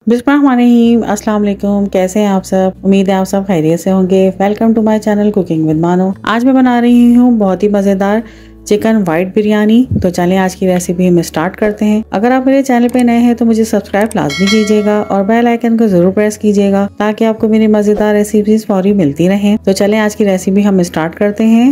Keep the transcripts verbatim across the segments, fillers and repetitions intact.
बिस्मिल्लाहिर्रहमानिर्रहीम। अस्सलाम वालेकुम। कैसे हैं आप सब? उम्मीद है आप सब खैरियत से होंगे। Welcome to my channel cooking with Mano. आज मैं बना रही हूँ बहुत ही मज़ेदार चिकन वाइट बिरयानी। तो चलें आज की रेसिपी हम स्टार्ट करते हैं। अगर आप मेरे चैनल पे नए हैं तो मुझे सब्सक्राइब लाजमी कीजिएगा और बेल आइकन को जरूर प्रेस कीजिएगा ताकि आपको मेरी मज़ेदार रेसिपीज फौरी मिलती रहें। तो चलें आज की रेसिपी हम स्टार्ट करते हैं।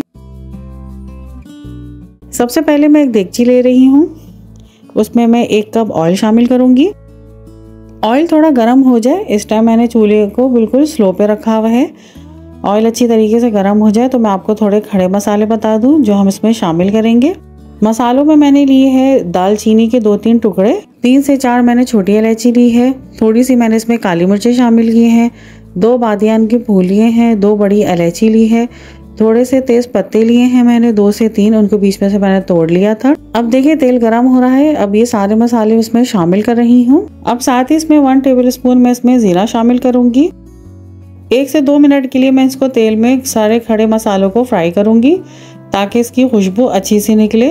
सबसे पहले मैं एक देगची ले रही हूँ, उसमें मैं एक कप ऑयल शामिल करूँगी। ऑयल थोड़ा गर्म हो जाए, इस टाइम मैंने चूल्हे को बिल्कुल स्लो पे रखा हुआ है। ऑयल अच्छी तरीके से गर्म हो जाए तो मैं आपको थोड़े खड़े मसाले बता दूं जो हम इसमें शामिल करेंगे। मसालों में मैंने लिए है दालचीनी के दो तीन टुकड़े, तीन से चार मैंने छोटी इलायची ली है, थोड़ी सी मैंने इसमें काली मिर्चें शामिल की हैं, दो बादियान के फूल लिए हैं, दो बड़ी इलायची ली है, थोड़े से तेज पत्ते लिए हैं मैंने दो से तीन, उनको बीच में से मैंने तोड़ लिया था। अब देखिए तेल गरम हो रहा है, अब ये सारे मसाले इसमें शामिल कर रही हूँ। अब साथ ही इसमें वन टेबल स्पून मैं इसमें जीरा शामिल करूंगी। एक से दो मिनट के लिए मैं इसको तेल में सारे खड़े मसालों को फ्राई करूंगी ताकि इसकी खुशबू अच्छी सी निकले।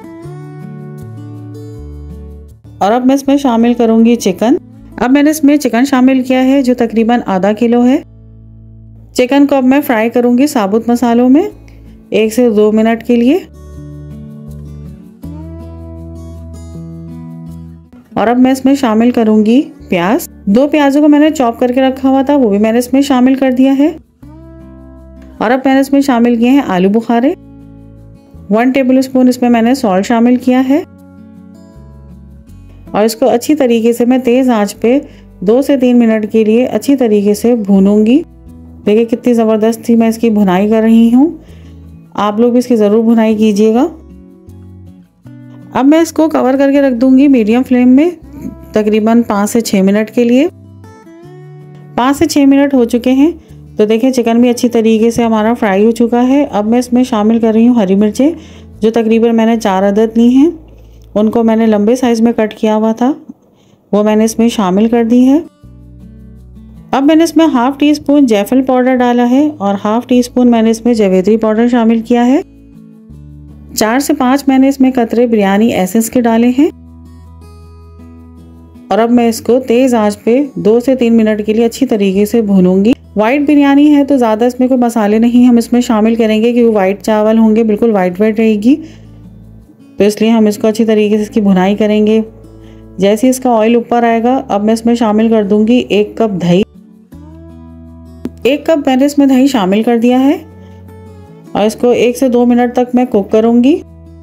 और अब मैं इसमें शामिल करूंगी चिकन। अब मैंने इसमें चिकन शामिल किया है जो तकरीबन आधा किलो है। चिकन को अब मैं फ्राई करूंगी साबुत मसालों में एक से दो मिनट के लिए। और अब मैं इसमें शामिल करूंगी प्याज। दो प्याजों को मैंने चॉप करके रखा हुआ था, वो भी मैंने इसमें शामिल कर दिया है। और अब मैंने इसमें शामिल किए हैं आलू बुखारे। वन टेबल स्पून इसमें मैंने सॉल्ट शामिल किया है। और इसको अच्छी तरीके से मैं तेज आंच पे दो से तीन मिनट के लिए अच्छी तरीके से भूनूंगी। देखिए कितनी ज़बरदस्त थी मैं इसकी भुनाई कर रही हूँ, आप लोग भी इसकी ज़रूर भुनाई कीजिएगा। अब मैं इसको कवर करके रख दूंगी मीडियम फ्लेम में तकरीबन पाँच से छः मिनट के लिए। पाँच से छः मिनट हो चुके हैं तो देखिए चिकन भी अच्छी तरीके से हमारा फ्राई हो चुका है। अब मैं इसमें शामिल कर रही हूँ हरी मिर्चें, जो तकरीबन मैंने चार अदद ली हैं, उनको मैंने लंबे साइज़ में कट किया हुआ था, वो मैंने इसमें शामिल कर दी है। अब मैंने इसमें हाफ टी स्पून जायफल पाउडर डाला है और हाफ टी स्पून मैंने इसमें जावित्री पाउडर शामिल किया है। चार से पांच मैंने इसमें कतरे बिरयानी एसेंस के डाले हैं। और अब मैं इसको तेज आंच पे दो से तीन मिनट के लिए अच्छी तरीके से भूनूंगी। वाइट बिरयानी है तो ज़्यादा इसमें कोई मसाले नहीं हम इसमें शामिल करेंगे क्योंकि वाइट चावल होंगे, बिल्कुल वाइट वाइट रहेगी, तो इसलिए हम इसको अच्छी तरीके से इसकी भुनाई करेंगे। जैसे इसका ऑयल ऊपर आएगा अब मैं इसमें शामिल कर दूंगी एक कप दही। एक कप मैंने इसमें दही शामिल कर दिया है और इसको एक से दो मिनट तक मैं कुक करूंगी।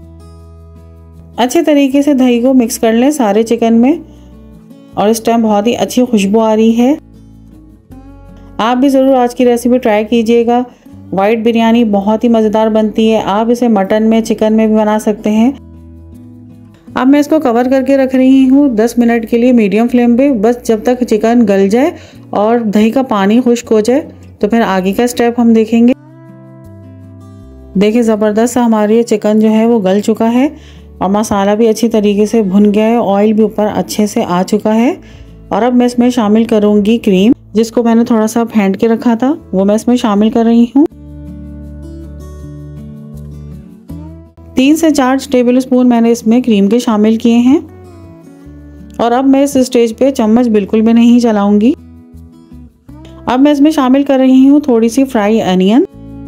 अच्छे तरीके से दही को मिक्स कर लें सारे चिकन में और इस टाइम बहुत ही अच्छी खुशबू आ रही है। आप भी ज़रूर आज की रेसिपी ट्राई कीजिएगा। वाइट बिरयानी बहुत ही मज़ेदार बनती है, आप इसे मटन में चिकन में भी बना सकते हैं। अब मैं इसको कवर करके रख रही हूँ दस मिनट के लिए मीडियम फ्लेम पे, बस जब तक चिकन गल जाए और दही का पानी खुश्क हो जाए तो फिर आगे का स्टेप हम देखेंगे। देखिए ज़बरदस्त हमारी ये चिकन जो है वो गल चुका है और मसाला भी अच्छी तरीके से भुन गया है, ऑयल भी ऊपर अच्छे से आ चुका है। और अब मैं इसमें शामिल करूँगी क्रीम, जिसको मैंने थोड़ा सा फेंट के रखा था वो मैं इसमें शामिल कर रही हूँ। तीन से चार टेबल स्पून मैंने इसमें क्रीम के शामिल किए हैं। और अब मैं इस स्टेज पे चम्मच बिल्कुल भी नहीं चलाऊंगी। अब मैं इसमें शामिल कर रही हूँ थोड़ी सी फ्राई अनियन।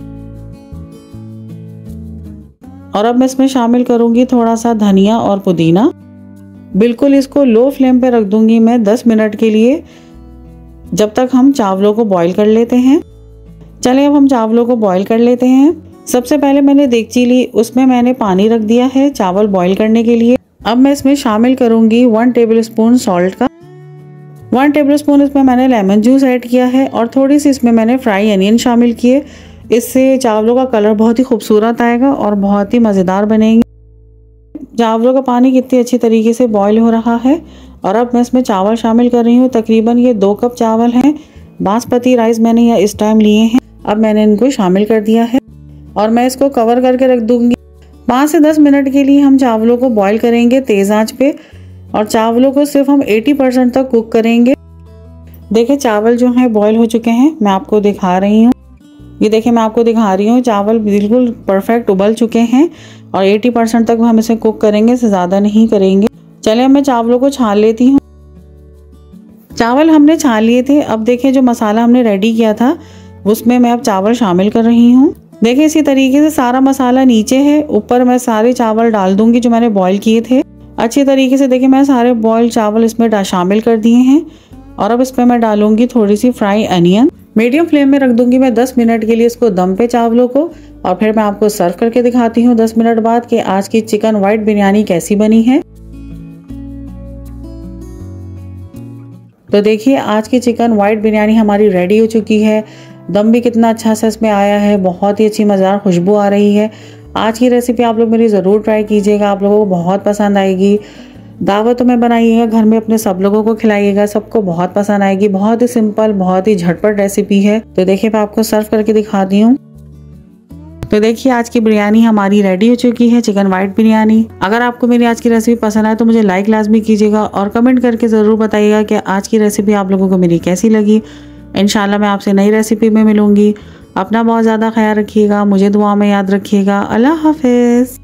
और अब मैं इसमें शामिल करूंगी थोड़ा सा धनिया और पुदीना। बिल्कुल इसको लो फ्लेम पे रख दूंगी मैं दस मिनट के लिए, जब तक हम चावलों को बॉईल कर लेते हैं। चलिए अब हम चावलों को बॉईल कर लेते हैं। सबसे पहले मैंने देगची ली, उसमें मैंने पानी रख दिया है चावल बॉईल करने के लिए। अब मैं इसमें शामिल करूंगी वन टेबल स्पून सॉल्ट का, वन टेबल स्पून इसमें मैंने लेमन जूस ऐड किया है और थोड़ी सी इसमें मैंने फ्राई अनियन शामिल किए। इससे चावलों का कलर बहुत ही खूबसूरत आएगा और बहुत ही मज़ेदार बनेंगे। चावलों का पानी कितनी अच्छी तरीके से बॉईल हो रहा है। और अब मैं इसमें चावल शामिल कर रही हूँ, तकरीबन ये दो कप चावल हैं, बासमती राइस मैंने यह इस टाइम लिए हैं। अब मैंने इनको शामिल कर दिया है और मैं इसको कवर करके रख दूंगी। पाँच से दस मिनट के लिए हम चावलों को बॉईल करेंगे तेज़ आंच पे और चावलों को सिर्फ हम अस्सी परसेंट तक कुक करेंगे। देखिए चावल जो हैं बॉईल हो चुके हैं, मैं आपको दिखा रही हूँ। ये देखिए मैं आपको दिखा रही हूँ चावल बिल्कुल परफेक्ट उबल चुके हैं और अस्सी परसेंट तक हम इसे कुक करेंगे, इससे ज़्यादा नहीं करेंगे। चलिए मैं चावलों को छान लेती हूँ। चावल हमने छान लिए थे। अब देखिए जो मसाला हमने रेडी किया था उसमें मैं अब चावल शामिल कर रही हूँ। देखिए इसी तरीके से सारा मसाला नीचे है, ऊपर मैं सारे चावल डाल दूंगी जो मैंने बॉईल किए थे। अच्छी तरीके से देखिए मैं सारे बॉयल चावल इसमें शामिल कर दिए हैं और अब इसमें मैं डालूंगी थोड़ी सी फ्राई अनियन। मीडियम फ्लेम में रख दूंगी मैं दस मिनट के लिए इसको दम पे चावलों को, और फिर मैं आपको सर्व करके दिखाती हूँ दस मिनट बाद कि आज की चिकन व्हाइट बिरयानी कैसी बनी है। तो देखिए आज की चिकन व्हाइट बिरयानी हमारी रेडी हो चुकी है। दम भी कितना अच्छा सा इसमें आया है, बहुत ही अच्छी मज़ेदार खुशबू आ रही है। आज की रेसिपी आप लोग मेरी ज़रूर ट्राई कीजिएगा, आप लोगों को बहुत पसंद आएगी। दावतों में बनाइएगा, घर में अपने सब लोगों को खिलाइएगा, सबको बहुत पसंद आएगी। बहुत ही सिंपल, बहुत ही झटपट रेसिपी है। तो देखिए मैं आपको सर्व करके दिखाती हूँ। तो देखिए आज की बिरयानी हमारी रेडी हो चुकी है, चिकन व्हाइट बिरयानी। अगर आपको मेरी आज की रेसिपी पसंद आए तो मुझे लाइक लाजमी कीजिएगा और कमेंट करके ज़रूर बताइएगा कि आज की रेसिपी आप लोगों को मेरी कैसी लगी। इंशाल्लाह मैं आपसे नई रेसिपी में मिलूंगी। अपना बहुत ज़्यादा ख्याल रखिएगा, मुझे दुआ में याद रखिएगा। अल्लाह हाफिज़।